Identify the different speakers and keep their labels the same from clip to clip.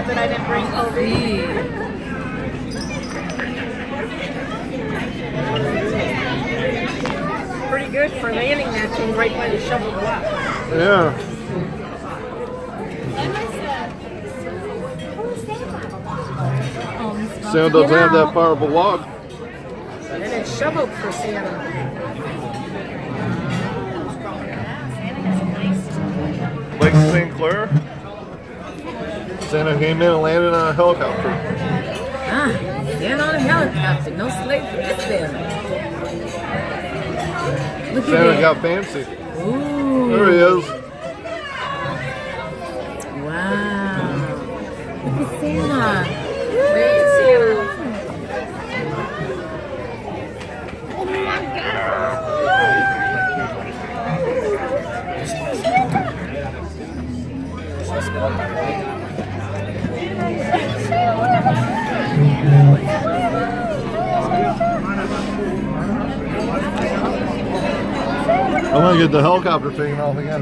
Speaker 1: mad that I didn't bring Kobe. Pretty good for landing that thing right by the shovel block.
Speaker 2: Yeah. Santa doesn't have that far of a walk.
Speaker 1: And it's shoveled for Santa.
Speaker 2: Lake St. Clair. Santa came in and landed on a helicopter.
Speaker 3: Ah, stand on a helicopter. No slave for this Santa. Look
Speaker 2: Santa
Speaker 3: at
Speaker 2: got fancy.
Speaker 3: Ooh.
Speaker 2: There he is.
Speaker 3: Wow. Look at Santa.
Speaker 1: There's Santa.
Speaker 2: I'm gonna get the helicopter taken off again.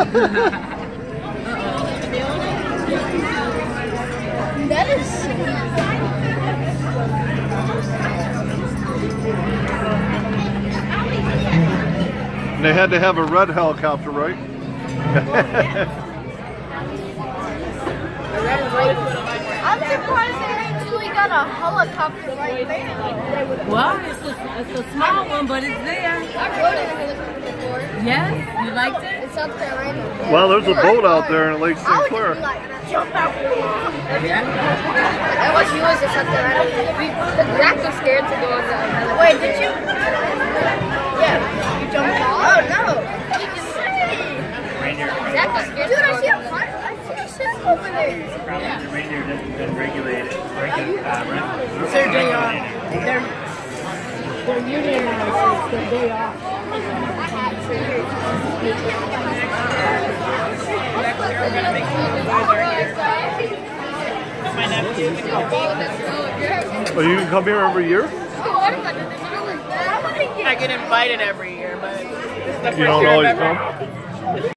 Speaker 4: That is
Speaker 2: They had to have a red helicopter, right?
Speaker 4: I'm surprised they actually got a helicopter right there.
Speaker 3: Well, it's a small one, but it's there.
Speaker 4: I rode in a helicopter before.
Speaker 3: Yes? You liked it?
Speaker 4: It's up there right now.
Speaker 2: Well, there's a boat out there in Lake
Speaker 4: I
Speaker 2: St.
Speaker 4: would
Speaker 2: Clair.
Speaker 4: just like jump out. That was you was just up there right now. Zach was scared to go on the helicopter. Wait, did you? Yeah. You jumped off? Oh no. Zach was scared. Dude, I see a pirate. I see a ship over there.
Speaker 5: Probably the reindeer doesn't been regulated.
Speaker 1: They're unionized, so it's their day off.
Speaker 2: Oh, you can come here every year?
Speaker 1: I get invited every year, but this is the first
Speaker 2: You don't
Speaker 1: year I've
Speaker 2: always
Speaker 1: ever.
Speaker 2: come?